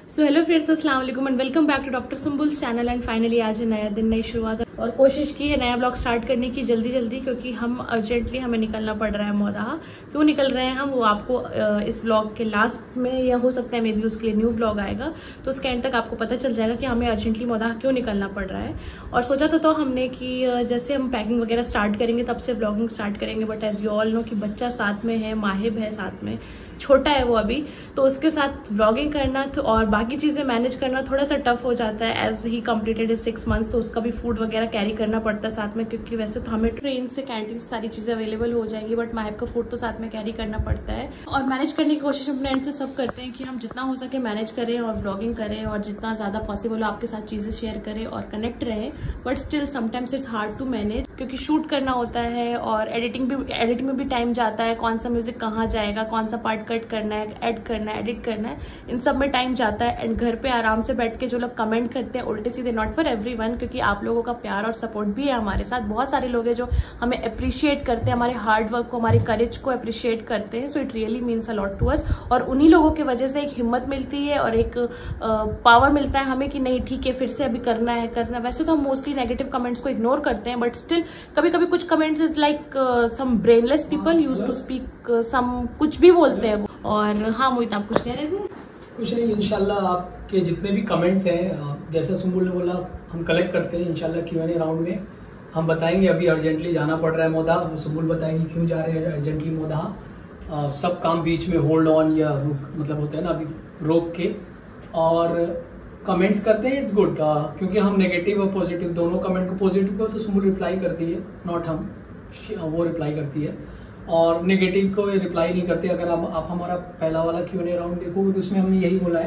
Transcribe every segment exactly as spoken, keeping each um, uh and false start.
So hello friends, अस्सलाम वालेकुम and welcome back to doctor Sumbul's channel. And finally आज है नया दिन, नई शुरुआत और कोशिश की है नया ब्लॉग स्टार्ट करने की जल्दी जल्दी, क्योंकि हम अर्जेंटली हमें निकलना पड़ रहा है मोदाहा। क्यों निकल रहे हैं हम, वो आपको इस ब्लॉग के लास्ट में या हो सकता है मे बी उसके लिए न्यू ब्लॉग आएगा तो उसके एंड तक आपको पता चल जाएगा कि हमें अर्जेंटली मोदाहा क्यों निकलना पड़ रहा है। और सोचा था तो हमने कि जैसे हम पैकिंग वगैरह स्टार्ट करेंगे तब से ब्लॉगिंग स्टार्ट करेंगे, but as you all know कि बच्चा साथ में है, माहिब है साथ में, छोटा है वो अभी, तो उसके साथ व्लॉगिंग करना तो और बाकी चीजें मैनेज करना थोड़ा सा टफ हो जाता है। As he completed is six months तो उसका भी फूड वगैरह कैरी करना पड़ता है साथ में, क्योंकि वैसे तो हमें ट्रेन से कैंटीन से सारी चीजें अवेलेबल हो जाएंगी, बट माहिब का फूड तो साथ में कैरी करना पड़ता है। और मैनेज करने की कोशिश अपने एंड से सब करते हैं कि हम जितना हो सके मैनेज करें और व्लॉगिंग करें और जितना ज्यादा पॉसिबल हो आपके साथ चीजें शेयर करें और कनेक्ट रहें, but still sometimes it's hard to manage, क्योंकि शूट करना होता है और एडिटिंग भी एडिटिंग में भी टाइम जाता है। कौन सा म्यूजिक कहाँ जाएगा, कौन सा पार्ट कट करना है, ऐड करना है, एडिट करना है, इन सब में टाइम जाता है। एंड घर पे आराम से बैठ के जो लोग कमेंट करते हैं उल्टे सीधे, नॉट फॉर एवरीवन, क्योंकि आप लोगों का प्यार और सपोर्ट भी है हमारे साथ। बहुत सारे लोग हैं जो हमें अप्रिशिएट करते हैं, हमारे हार्ड वर्क को, हमारे करेज को अप्रिशिएट करते हैं। So it really means a lot to us. और उन्हीं लोगों की वजह से एक हिम्मत मिलती है और एक पावर uh, मिलता है हमें कि नहीं ठीक है, फिर से अभी करना है करना है। वैसे तो हम मोस्टली नेगेटिव कमेंट्स को इग्नोर करते हैं, बट स्टिल कभी कभी कुछ comments is like some brainless people use to speak some, कुछ भी बोलते हैं वो। और हाँ मोहित, आप कुछ कह रहे थे? कुछ नहीं, इंशाल्लाह आपके जितने भी कमेंट्स हैं, जैसे सुम्बुल ने बोला, हम कलेक्ट करते हैं इंशाल्लाह क्यू एन ए राउंड में। हम बताएंगे अभी अर्जेंटली जाना पड़ रहा है मोदाहा, वो सुम्बुल बताएंगे क्यों जा रहे हैं अर्जेंटली मोदाहा। सब काम बीच में होल्ड ऑन या रुक, मतलब होता है ना, अभी रोक के और कमेंट्स करते हैं। इट्स गुड, क्योंकि हम नेगेटिव और पॉजिटिव दोनों कमेंट को, पॉजिटिव को तो सुम्बुल रिप्लाई करती है, नॉट हम, वो रिप्लाई करती है, और नेगेटिव को रिप्लाई नहीं करते। अगर आप, आप हमारा पहला वाला क्यू एन ए राउंड देखोगे तो उसमें हमने यही बोला है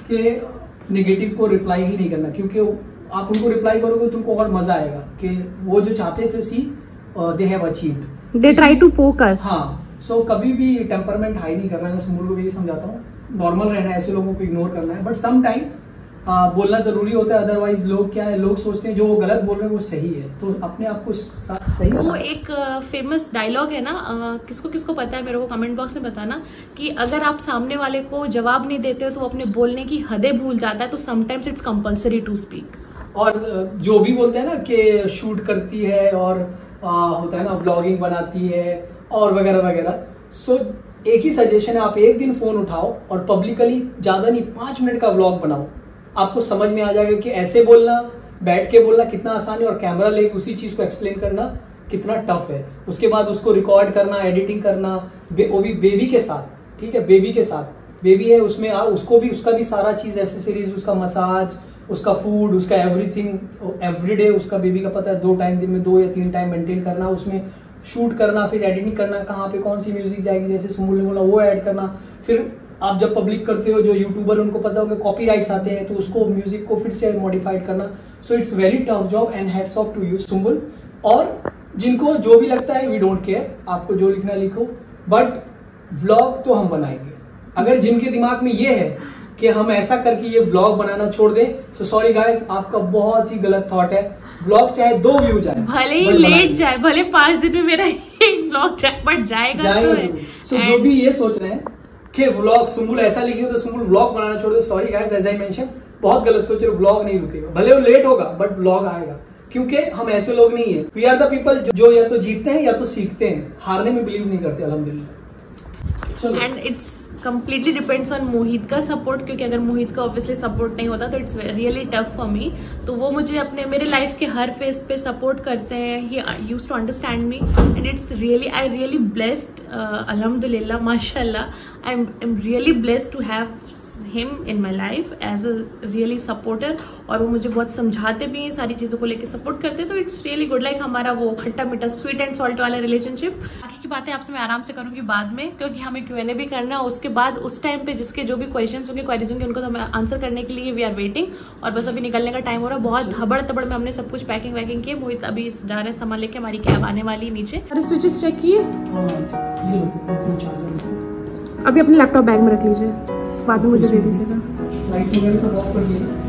कि नेगेटिव को रिप्लाई ही नहीं करना, क्योंकि आप उनको रिप्लाई करोगे तो उनको और मजा आएगा कि वो जो चाहते थे see they have achieved, they try to poke us. हाँ, सो so, कभी भी टेम्परमेंट हाई नहीं करना है। मैं सुम्बुल को भी यही समझाता हूँ, नॉर्मल रहना है, ऐसे लोगों को इग्नोर करना है, बट सम टाइम आ, बोलना जरूरी होता है। अदरवाइज लोग क्या है, लोग सोचते हैं जो वो गलत बोल रहे हैं वो सही है, तो अपने आप को सही। वो एक फेमस डायलॉग है ना, आ, किसको किसको पता है मेरे को कमेंट बॉक्स में बताना, कि अगर आप सामने वाले को जवाब नहीं देते हो तो वो अपने बोलने की हदें भूल जाता है, तो sometimes it's compulsory to speak. और जो भी बोलते हैं ना कि शूट करती है और आ, होता है ना ब्लॉगिंग बनाती है और वगैरह वगैरह, सो एक ही सजेशन है, आप एक दिन फोन उठाओ और पब्लिकली ज्यादा नहीं पांच मिनट का व्लॉग बनाओ। आपको समझ में आ जाएगा कि ऐसे बोलना, बैठ के बोलना कितना आसान है और कैमरा लेके उसी चीज को एक्सप्लेन करना कितना टफ है। उसके बाद उसको रिकॉर्ड करना, एडिटिंग करना, वो भी बेबी के साथ, ठीक है, बेबी के साथ, बेबी है उसमें आ, उसको भी, उसका भी सारा चीज, एसेसरीज, उसका मसाज, उसका फूड, उसका एवरीथिंग एवरीडे, उसका बेबी का पता है दो टाइम दिन में दो या तीन टाइम मेंटेन करना, उसमें शूट करना, फिर एडिटिंग करना, कहाँ पे कौन सी म्यूजिक जाएगी, जैसे सुम्बुल ने बोला वो ऐड करना। फिर आप जब पब्लिक करते हो, जो यूट्यूबर उनको पता होगा कॉपीराइट्स आते हैं, तो उसको म्यूजिक को फिर से मॉडिफाइड करना। So it's very tough job and hats off to you Sumbul. और जिनको जो भी लगता है वी डोंट केयर, आपको जो लिखना है लिखो, बट व्लॉग तो हम बनाएंगे। अगर जिनके दिमाग में ये है कि हम ऐसा करके ये व्लॉग बनाना छोड़ दें, सो सॉरी गाइस, आपका बहुत ही गलत थॉट है। व्लॉग चाहे दो व्यू जाए, भले ही लेट जाए, भले पांच दिन में मेरा एक व्लॉग जाए, बट जाएगा, जाएगा तो सो जो भी ये सोच रहे हैं कि व्लॉग सुम्बुल ऐसा लिखे तो सुम्बुल व्लॉग बनाना छोड़ दो, sorry guys, as I mention, बहुत गलत सोच रहे हो। व्लॉग नहीं रुकेगा, भले वो लेट होगा बट व्लॉग आएगा, क्योंकि हम ऐसे लोग नहीं है। वी आर द पीपल जो या तो जीतते हैं या तो सीखते हैं, हारने में बिलीव नहीं करते, अल्हम्दुलिल्लाह। And it's completely depends on Mohit का सपोर्ट, क्योंकि अगर मोहित का ऑब्वियसली सपोर्ट नहीं होता तो it's really tough for me. तो वो मुझे अपने मेरे लाइफ के हर फेज पे सपोर्ट करते हैं, he used to understand me and it's really, I really blessed, अल्हम्दुलिल्लाह, माशाल्लाह, I am really blessed to have him in my life as a really supporter. और वो मुझे बहुत समझाते भी हैं, सारी चीज़ों को लेकर सपोर्ट करते हैं, तो इट्स रियली गुड, लाइक हमारा वो खट्टा मीठा स्वीट एंड सॉल्ट वाला रिलेशनशिप। बाकी की बातें आपसे मैं आराम से करूंगी बाद में, क्योंकि हमें क्यू एन ए भी करना है। उसके बाद उस टाइम पे जिसके जो भी क्वेश्चन होंगे, क्वेरीज होंगे, उनको तो हमें आंसर करने के लिए वी आर वेटिंग। और बस अभी निकलने का टाइम हो रहा है, बहुत हबड़ तबड़ में हमने सब कुछ पैकिंग वैकिंग की। मोहित अभी जा रहे हैं सामान लेके, हमारी कैब आने वाली नीचे। अरे स्विचेस चेक किए, अभी अपने लैपटॉप बैग में रख लीजिए, बाद में मुझे दे दीजिएगा। लाइट्स वगैरह सब ऑफ कर दिए ना।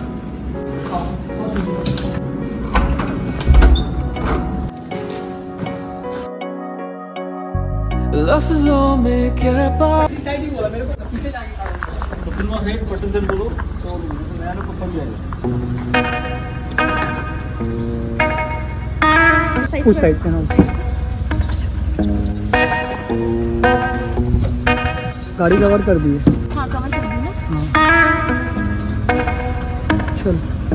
लफ्जों में क्या बात, मेरे को पीछे जाके है पटन से बोलो तो नया लोग पकड़ जाएगा। उस साइड से ना, उस साइड गाड़ी कवर कर दी है। हाँ कवर कर दी है। हाँ चल।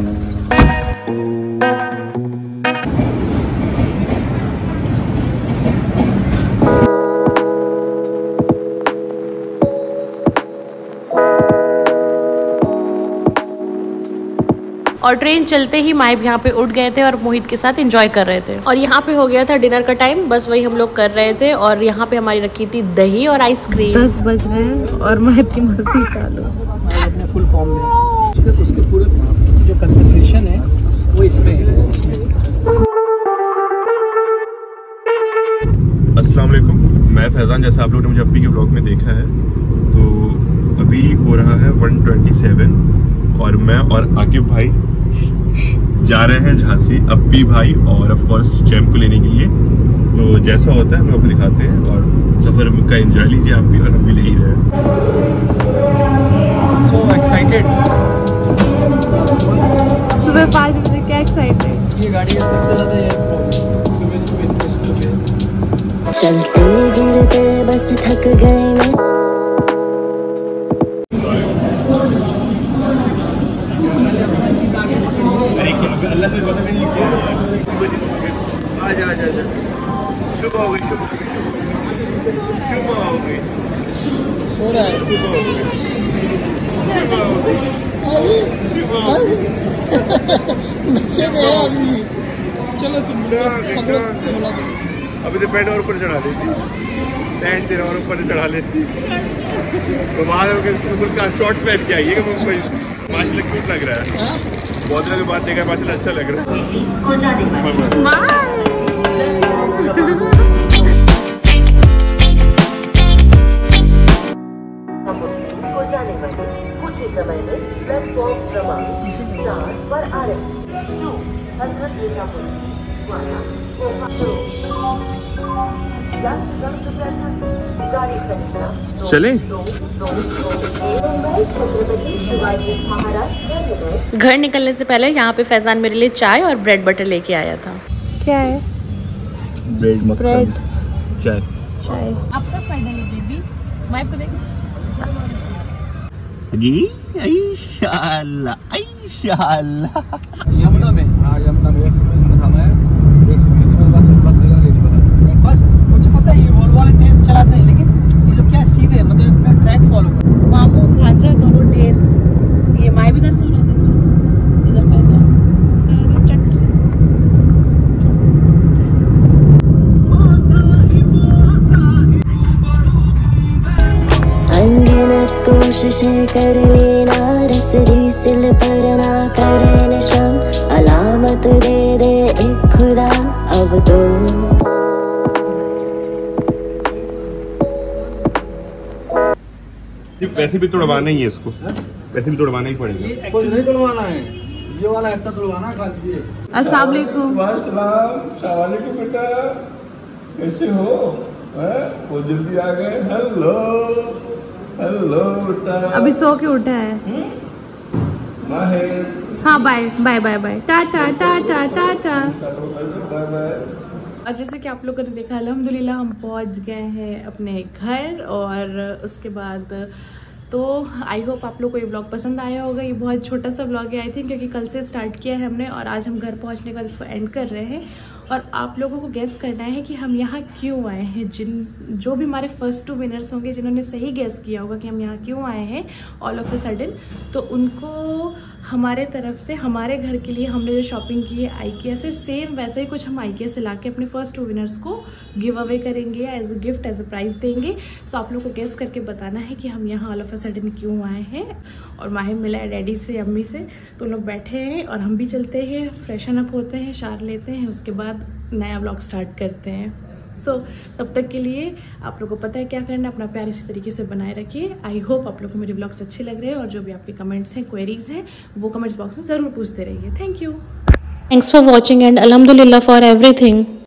और ट्रेन चलते ही माइब यहाँ पे उठ गए थे और मोहित के साथ एंजॉय कर रहे थे। और यहाँ पे हो गया था डिनर का टाइम, बस वही हम लोग कर रहे थे। और यहाँ पे हमारी रखी थी दही और आइसक्रीम। दस बज रहे हैं और माइब की मस्ती चालू। माइब अपने फुल फॉर्म में, उसके पूरे जो कंसंट्रेशन है वो इसमें है। अस्सलाम वालेकुम, मैं फैज़ान। जैसे आप लोगों ने मुझे अप्पी के ब्लॉग में देखा है, तो अभी हो रहा है वन ट्वेंटी सेवन और मैं और आकिब भाई जा रहे हैं झांसी अप्पी भाई और ऑफ कोर्स चैम को लेने के लिए। तो जैसा होता है हम लोग आपको दिखाते हैं और सफर का एंजॉय लीजिए आप भी, और हम भी ले ही रहे हैं। So excited. सुबह पाँच बजे क्या एक्साइटेड। ये गाड़ी का सबसे ज्यादा ये सुबह सुबह सुबह चलते गिरते बस थक गए मैं। आजा आजा आजा, सुबह हो गई, सुबह हो गई, सो रहा है। चलो अभी तो पैंट और ऊपर चढ़ा लेती, पैंट तेरा और ऊपर चढ़ा लेती, तो बाद में का शॉर्ट पहन के आइएगा मुंबई। माशाल्लाह क्यूट लग रहा है, बहुत दिनों के बाद देखा, माशाल्लाह अच्छा लग रहा है। कुछ ही समय में प्लेटफॉर्म क्रमांक चार पर आ रहे हैं। हजरत निजामुद्दीन वाला गाड़ी संख्या चले। घर निकलने से पहले यहाँ पे फैजान मेरे लिए चाय और ब्रेड बटर लेके आया था। क्या है? ब्रेड ब्रेड चाय चाय। आपका स्पाइडर है बेबी, माइब को देख। इंशाअल्लाह इंशाअल्लाह। यमुना में, हाँ यमुना में एक किलोमीटर थामा है, एक सौ बीस में बस बस लेकर नहीं पता। बस मुझे पता है ये वोल्वो वाले तेज चलाते हैं, लेकिन ये लोग क्या सीधे मतलब अपना ट्रैक फॉलो करते हैं। मामू भांजा करो ढेर। ये माइब इधर सो रहा था, इधर पैसा चट से। अनगिनत कोशिशें कर लेना रसरी सिल पर ना करे निशान, अलामत दे दे एक खुदा अब तो। वैसे भी तोड़वाना ही है इसको, वैसे भी तोड़वाना ही पड़ेगा। ये एक्चुअली नहीं तोड़वाना है, ये वाला ऐसा तोड़वाना खा लीजिए। अस्सलाम वालेकुम। वालेकुम बेटा, कैसे हो? वो जल्दी आ गए। हेलो हेलो बेटा। अभी सो के उठा है। माहिर। हाँ bye bye bye bye, tata tata tata. Bye bye. और जैसे कि आप लोगों ने देखा, अल्हम्दुलिल्लाह हम पहुंच गए हैं अपने घर। और उसके बाद तो आई होप आप लोग को ये ब्लॉग पसंद आया होगा। ये बहुत छोटा सा ब्लॉग है आई थिंक, क्योंकि कल से स्टार्ट किया है हमने और आज हम घर पहुंचने के बाद इसको एंड कर रहे हैं। और आप लोगों को गेस करना है कि हम यहाँ क्यों आए हैं। जिन जो भी हमारे फर्स्ट टू विनर्स होंगे जिन्होंने सही गेस किया होगा कि हम यहाँ क्यों आए हैं ऑल ऑफ अ सडन, तो उनको हमारे तरफ से हमारे घर के लिए हमने जो शॉपिंग की है आईकिया से, सेम वैसे ही कुछ हम आईकिया से ला के अपने फर्स्ट टू विनर्स को गिव अवे करेंगे, as a gift, as a prize देंगे। सो आप लोग को गेस करके बताना है कि हम यहाँ ऑल ऑफ अ सडन क्यों आए हैं। और माहिर मिला है डैडी से, अम्मी से, तो लोग बैठे हैं और हम भी चलते हैं, फ्रेशन अप होते हैं, शार लेते हैं, उसके बाद नया ब्लॉग स्टार्ट करते हैं। सो so, तब तक के लिए आप लोगों को पता है क्या करना, अपना प्यार इसी तरीके से बनाए रखिए। आई होप आप लोगों को मेरे ब्लॉग्स अच्छे लग रहे हैं और जो भी आपके कमेंट्स हैं, क्वेरीज हैं, वो कमेंट्स बॉक्स में ज़रूर पूछते रहिए। Thank you, thanks for watching and अल्हम्दुलिल्लाह फॉर एवरीथिंग।